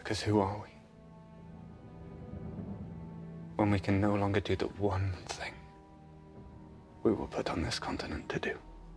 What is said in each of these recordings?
Because who are we? When we can no longer do the one thing we were put on this continent to do.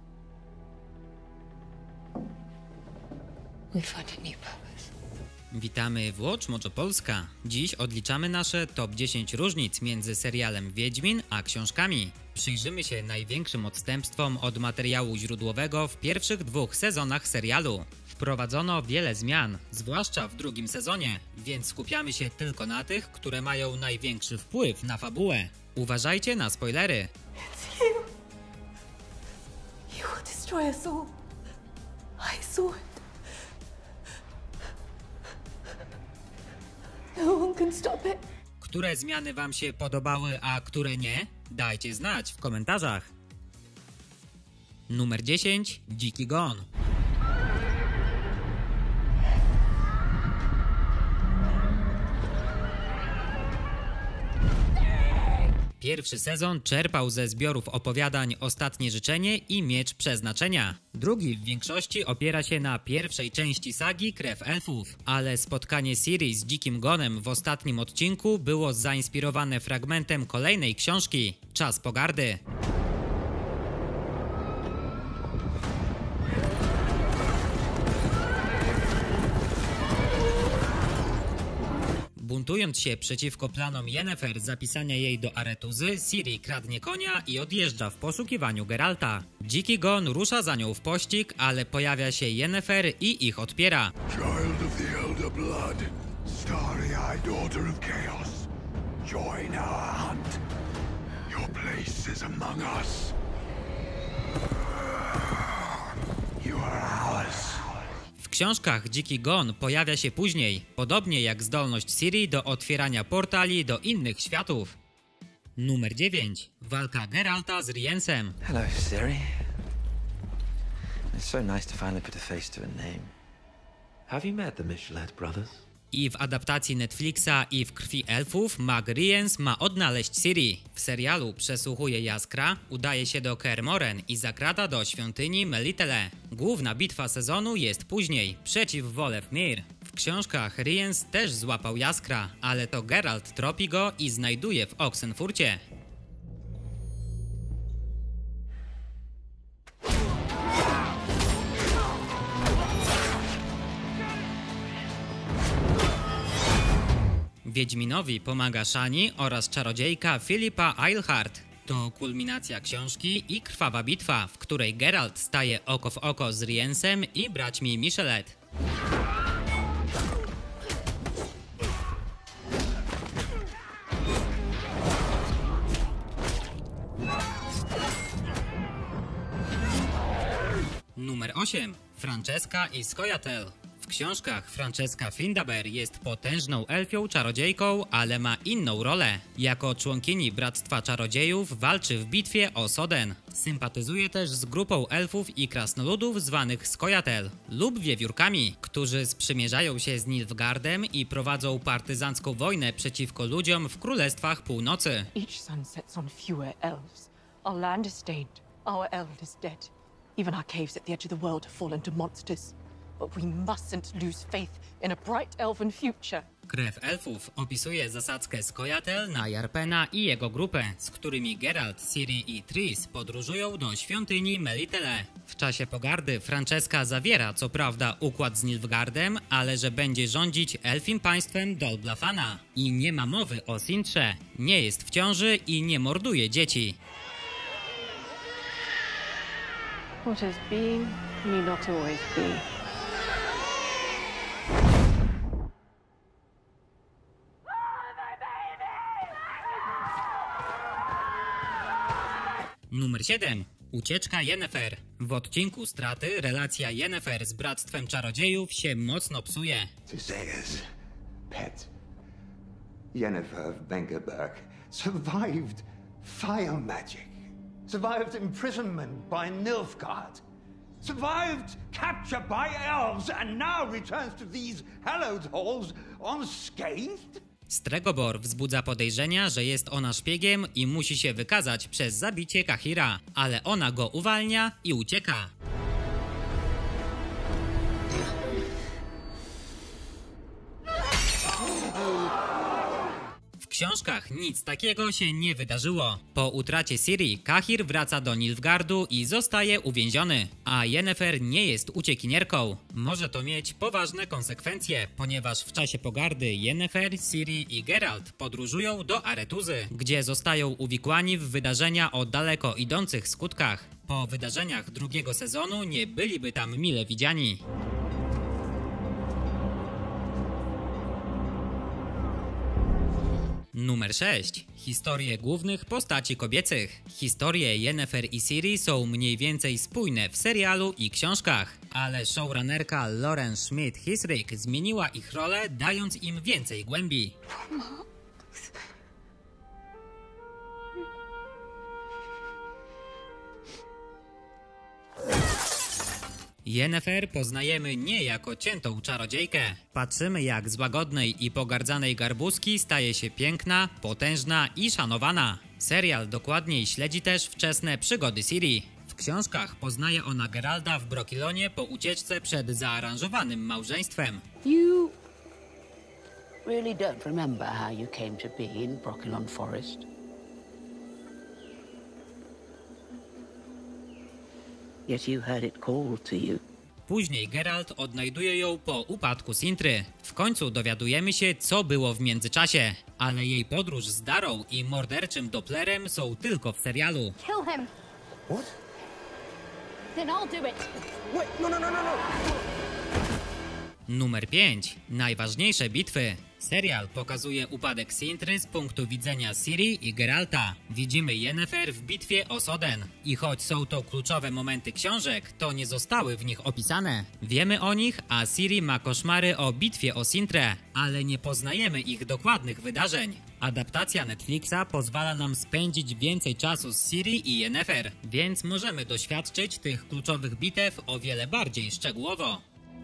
We found a new purpose. Witamy w Watch Mojo Polska. Dziś odliczamy nasze top 10 różnic między serialem Wiedźmin a książkami. Przyjrzymy się największym odstępstwom od materiału źródłowego w pierwszych 2 sezonach serialu. Wprowadzono wiele zmian, zwłaszcza w drugim sezonie, więc skupiamy się tylko na tych, które mają największy wpływ na fabułę. Uważajcie na spoilery. It's you. You will destroy us all. I saw it. No one can stop it. Które zmiany wam się podobały, a które nie? Dajcie znać w komentarzach. Numer 10. Dziki Gon. Pierwszy sezon czerpał ze zbiorów opowiadań Ostatnie Życzenie i Miecz Przeznaczenia. Drugi w większości opiera się na pierwszej części sagi Krew Elfów, ale spotkanie Ciri z Dzikim Gonem w ostatnim odcinku było zainspirowane fragmentem kolejnej książki Czas Pogardy. Buntując się przeciwko planom Yennefer zapisania jej do Aretuzy, Ciri kradnie konia i odjeżdża w poszukiwaniu Geralta. Dziki Gon rusza za nią w pościg, ale pojawia się Yennefer i ich odpiera. Child of the Elder Blood, starry-eyed daughter of chaos, join our hunt. Your place is among us. You are ours. W książkach Dziki Gon pojawia się później, podobnie jak zdolność Ciri do otwierania portali do innych światów. Numer 9. Walka Geralta z Riensem. Hello, Ciri. It's so nice to finally put a face to a name. Have you met the Michelet brothers? I w adaptacji Netflixa i w Krwi Elfów mag Riens ma odnaleźć Ciri. W serialu przesłuchuje Jaskra, udaje się do Kaer Morhen i zakrada do świątyni Melitele. Główna bitwa sezonu jest później, przeciw Wolfmir. W książkach Riens też złapał Jaskra, ale to Geralt tropi go i znajduje w Oxenfurcie. Wiedźminowi pomaga Shani oraz czarodziejka Philippa Eilhart. To kulminacja książki i krwawa bitwa, w której Geralt staje oko w oko z Riensem i braćmi Michelet. Numer 8. Francesca i Scoia'tael. W książkach Francesca Findabair jest potężną elfią czarodziejką, ale ma inną rolę. Jako członkini Bractwa Czarodziejów walczy w bitwie o Soden. Sympatyzuje też z grupą elfów i krasnoludów zwanych Scoia'tael lub wiewiórkami, którzy sprzymierzają się z Nilfgaardem i prowadzą partyzancką wojnę przeciwko ludziom w Królestwach Północy. Each sun sets on fewer elves. Our land is stained. Our eld is dead. Even our caves at the edge of the world have fallen to monsters. But we mustn't lose faith in a bright elven future. Krew Elfów opisuje zasadzkę Scoia'tael na Jarpena i jego grupę, z którymi Geralt, Ciri i Triss podróżują do świątyni Melitele. W czasie pogardy Francesca zawiera co prawda układ z Nilfgaardem, ale że będzie rządzić elfim państwem Dol Blafana. I nie ma mowy o Sintrze, nie jest w ciąży i nie morduje dzieci. What has been may not always be. Numer 7. Ucieczka Yennefer. W odcinku Straty relacja Yennefer z Bractwem Czarodziejów się mocno psuje. Thea's pet, Yennefer of Vengerberg, survived fire magic, survived imprisonment by Nilfgaard, survived capture by elves, and now returns to these hallowed halls unscathed? Stregobor wzbudza podejrzenia, że jest ona szpiegiem i musi się wykazać przez zabicie Kahira, ale ona go uwalnia i ucieka. książkach nic takiego się nie wydarzyło. Po utracie Ciri, Cahir wraca do Nilfgaardu i zostaje uwięziony, a Yennefer nie jest uciekinierką. Może to mieć poważne konsekwencje, ponieważ w czasie pogardy Yennefer, Ciri i Geralt podróżują do Aretuzy, gdzie zostają uwikłani w wydarzenia o daleko idących skutkach. Po wydarzeniach drugiego sezonu nie byliby tam mile widziani. Numer 6. Historie głównych postaci kobiecych. Historie Yennefer i Ciri są mniej więcej spójne w serialu i książkach, ale showrunnerka Lauren Schmidt-Hissrich zmieniła ich rolę, dając im więcej głębi. Yennefer poznajemy nie jako ciętą czarodziejkę. Patrzymy, jak z łagodnej i pogardzanej garbuski staje się piękna, potężna i szanowana. Serial dokładniej śledzi też wczesne przygody Ciri. W książkach poznaje ona Geralda w Brokilonie po ucieczce przed zaaranżowanym małżeństwem. You really don't remember how you came to be in Brokilon Forest? Yet you heard it call to you. Później Geralt odnajduje ją po upadku Sintry. W końcu dowiadujemy się, co było w międzyczasie, ale jej podróż z Darą i morderczym Dopplerem są tylko w serialu. Kill him. What? Then I'll do it. Wait, no. Numer 5. Najważniejsze bitwy. Serial pokazuje upadek Sintry z punktu widzenia Ciri i Geralta. Widzimy Yennefer w bitwie o Soden. I choć są to kluczowe momenty książek, to nie zostały w nich opisane. Wiemy o nich, a Ciri ma koszmary o bitwie o Sintrę, ale nie poznajemy ich dokładnych wydarzeń. Adaptacja Netflixa pozwala nam spędzić więcej czasu z Ciri i Yennefer, więc możemy doświadczyć tych kluczowych bitew o wiele bardziej szczegółowo.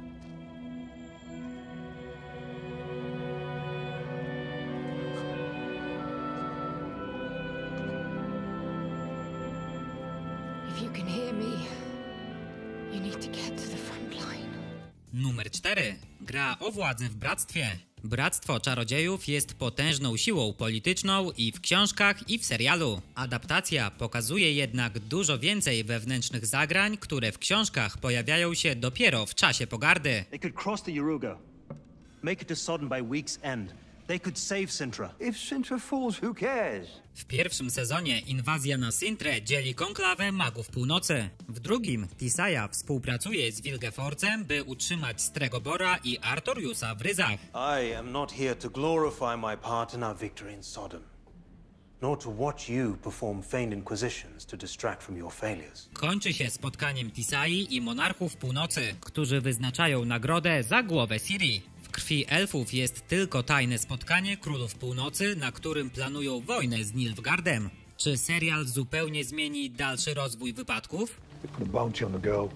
If you can hear me, you need to get to the front line. Numer 4. Gra o władzę w bractwie. Bractwo Czarodziejów jest potężną siłą polityczną i w książkach, i w serialu. Adaptacja pokazuje jednak dużo więcej wewnętrznych zagrań, które w książkach pojawiają się dopiero w czasie pogardy. They could cross the Yaruga, make it to Sodden by week's end. They could save Sintra. If Sintra falls, who cares? W pierwszym sezonie inwazja na Sintrę dzieli konklawę magów północy. W drugim Tissaia współpracuje z Wilgefortzem, by utrzymać Stregobora i Artoriusa w ryzach. I am not here to glorify my part in our victory in Sodden, nor to watch you perform feigned inquisitions to distract from your failures. Kończy się spotkaniem Tissai i monarchów północy, którzy wyznaczają nagrodę za głowę Ciri. W krwi elfów jest tylko tajne spotkanie królów północy, na którym planują wojnę z Nilfgaardem. Czy serial zupełnie zmieni dalszy rozwój wypadków? They put a bounty on the girl.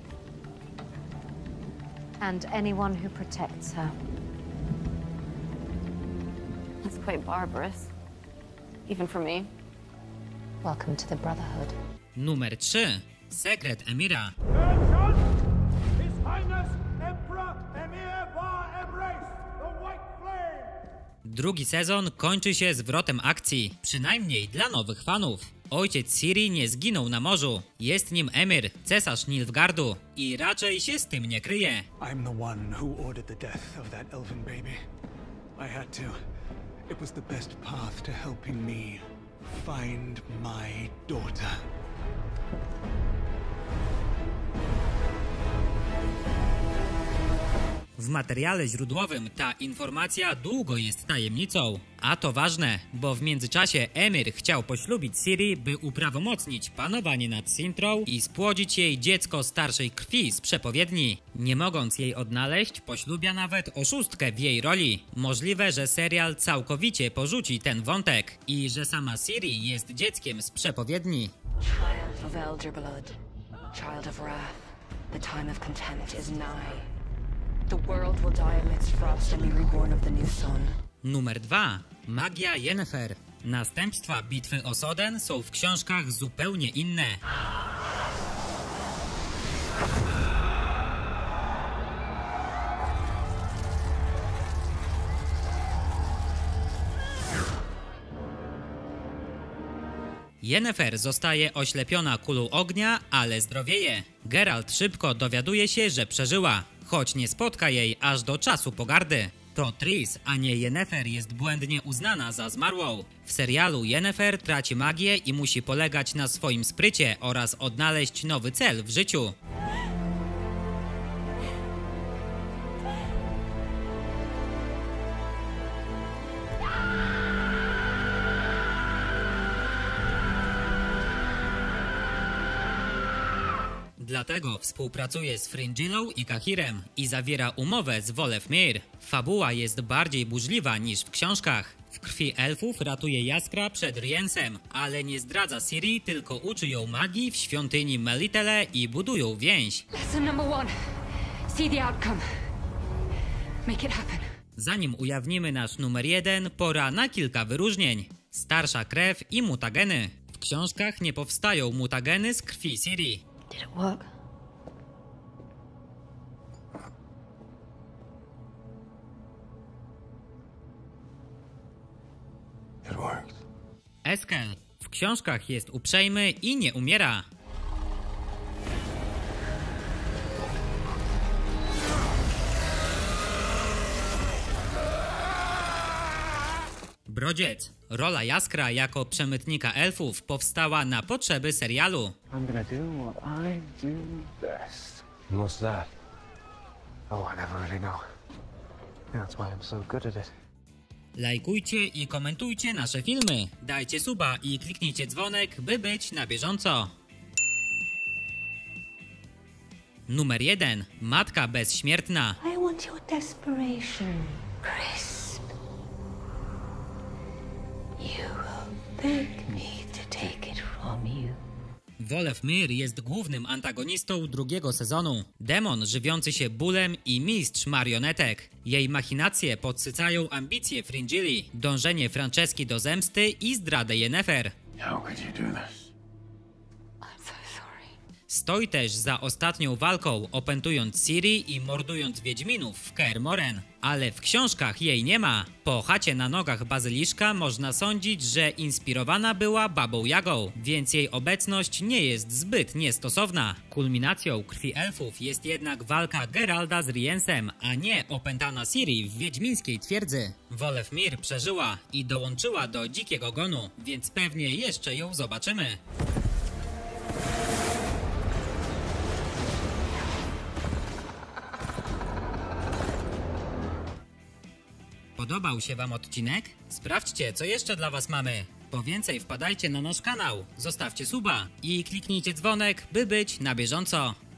And anyone who protects her. That's quite barbarous. Even for me. Welcome to the Brotherhood. Numer 3. Sekret Emira. His Highness Emperor Emir Var Embrace, the White Flame! Drugi sezon kończy się zwrotem akcji, przynajmniej dla nowych fanów. Ojciec Ciri nie zginął na morzu, jest nim Emir, cesarz Nilfgaardu i raczej się z tym nie kryje. I'm the one who ordered the death of that elven baby. I had to. It was the best path to helping me find my daughter. W materiale źródłowym ta informacja długo jest tajemnicą. A to ważne, bo w międzyczasie Emir chciał poślubić Ciri, by uprawomocnić panowanie nad Sintrą i spłodzić jej dziecko starszej krwi z przepowiedni. Nie mogąc jej odnaleźć, poślubia nawet oszustkę w jej roli. Możliwe, że serial całkowicie porzuci ten wątek i że sama Ciri jest dzieckiem z przepowiedni. Child of elder blood, child of wrath, the time of contempt is nigh. The world will die amidst frost and be reborn of the new sun. Numer 2. Magia Yennefer. Następstwa bitwy o Soden są w książkach zupełnie inne. Yennefer zostaje oślepiona kulą ognia, ale zdrowieje. Geralt szybko dowiaduje się, że przeżyła, choć nie spotka jej aż do czasu pogardy. To Triss, a nie Yennefer jest błędnie uznana za zmarłą. W serialu Yennefer traci magię i musi polegać na swoim sprycie oraz odnaleźć nowy cel w życiu. Dlatego współpracuje z Fringillą i Cahirem i zawiera umowę z Wolef-Mir. Fabuła jest bardziej burzliwa niż w książkach. W krwi elfów ratuje Jaskra przed Riensem, ale nie zdradza Ciri, tylko uczy ją magii w świątyni Melitele i budują więź. Lesson number 1. See the outcome. Make it happen. Zanim ujawnimy nasz numer 1, pora na kilka wyróżnień. Starsza krew i mutageny. W książkach nie powstają mutageny z krwi Ciri. Did it work? It worked. Eskel w książkach jest uprzejmy i nie umiera. Brodziec. Rola Jaskra jako przemytnika elfów powstała na potrzeby serialu. I'm gonna do what I do best. And what's that? Oh, I never really know. That's why I'm so good at it. Lajkujcie i komentujcie nasze filmy. Dajcie suba i kliknijcie dzwonek, by być na bieżąco. Numer 1. Matka bezśmiertna. I want your desperation, Crisp. You will beg me to take it from you. Wolef-Mir jest głównym antagonistą drugiego sezonu. Demon żywiący się bólem i mistrz marionetek. Jej machinacje podsycają ambicje Fringilli, dążenie Franceski do zemsty i zdradę Yennefer. How could you do this? Stoi też za ostatnią walką, opętując Ciri i mordując Wiedźminów w Kaer Morhen. Ale w książkach jej nie ma. Po chacie na nogach bazyliszka można sądzić, że inspirowana była Babą Jagą, więc jej obecność nie jest zbyt niestosowna. Kulminacją krwi elfów jest jednak walka Geralda z Riensem, a nie opętana Ciri w wiedźmińskiej twierdzy. Wolef-Mir przeżyła i dołączyła do Dzikiego Gonu, więc pewnie jeszcze ją zobaczymy. Podobał się wam odcinek? Sprawdźcie, co jeszcze dla was mamy. Po więcej wpadajcie na nasz kanał, zostawcie suba i kliknijcie dzwonek, by być na bieżąco.